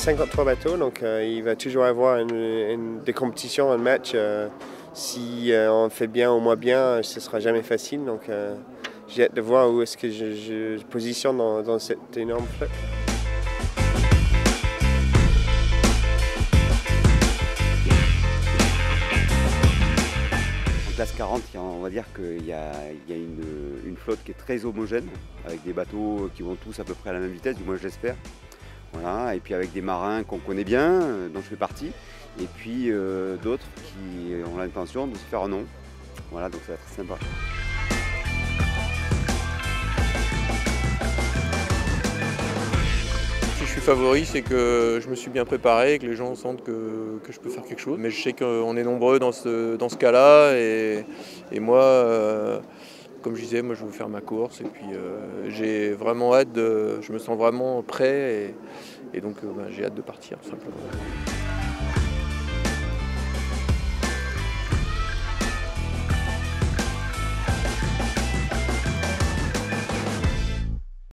53 bateaux, donc il va toujours avoir des compétitions, un match. Si on fait bien ou moins bien, ce ne sera jamais facile. Donc j'ai hâte de voir où est-ce que je positionne dans cette énorme flotte. En classe 40, on va dire qu'il y a une flotte qui est très homogène, avec des bateaux qui vont tous à peu près à la même vitesse, du moins je l'espère. Voilà, et puis avec des marins qu'on connaît bien, dont je fais partie, et puis d'autres qui ont l'intention de se faire un nom. Voilà, donc ça va être très sympa. Si je suis favori, c'est que je me suis bien préparé et que les gens sentent que je peux faire quelque chose. Mais je sais qu'on est nombreux dans ce cas-là et moi, comme je disais, moi je veux faire ma course et puis j'ai vraiment hâte je me sens vraiment prêt et donc j'ai hâte de partir tout simplement.